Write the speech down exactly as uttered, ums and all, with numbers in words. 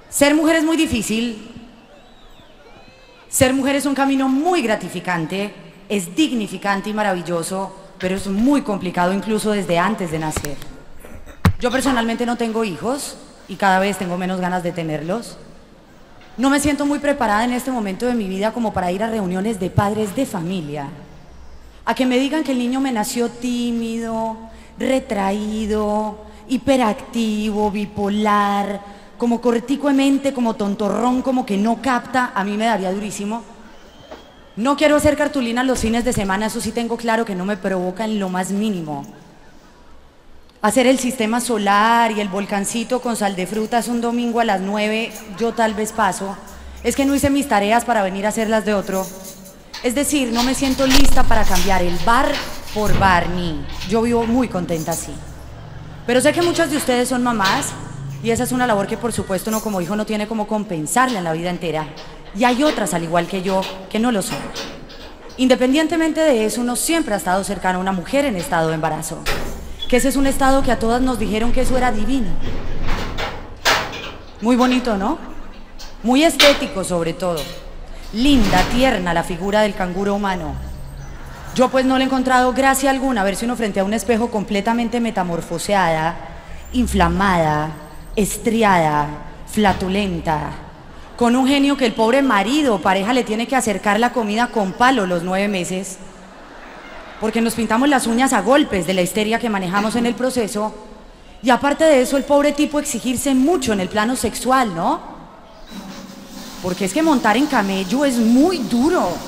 Ser mujer es muy difícil. Ser mujer es un camino muy gratificante, es dignificante y maravilloso, pero es muy complicado incluso desde antes de nacer. Yo personalmente no tengo hijos y cada vez tengo menos ganas de tenerlos. No me siento muy preparada en este momento de mi vida como para ir a reuniones de padres de familia. A que me digan que el niño me nació tímido, retraído, hiperactivo, bipolar, como cortico de mente, como tontorrón, como que no capta, a mí me daría durísimo. No quiero hacer cartulinas los fines de semana, eso sí tengo claro que no me provoca en lo más mínimo. Hacer el sistema solar y el volcancito con sal de frutas un domingo a las nueve, yo tal vez paso. Es que no hice mis tareas para venir a hacerlas de otro. Es decir, no me siento lista para cambiar el bar por Barney. Yo vivo muy contenta así. Pero sé que muchas de ustedes son mamás y esa es una labor que por supuesto uno como hijo no tiene como compensarle en la vida entera. Y hay otras, al igual que yo, que no lo son. Independientemente de eso, uno siempre ha estado cercano a una mujer en estado de embarazo. Que ese es un estado que a todas nos dijeron que eso era divino. Muy bonito, ¿no? Muy estético sobre todo. Linda, tierna la figura del canguro humano. Yo pues no le he encontrado gracia alguna verse uno frente a un espejo completamente metamorfoseada, inflamada, estriada, flatulenta, con un genio que el pobre marido o pareja le tiene que acercar la comida con palo los nueve meses, porque nos pintamos las uñas a golpes de la histeria que manejamos en el proceso, y aparte de eso el pobre tipo exigirse mucho en el plano sexual, ¿no? Porque es que montar en camello es muy duro.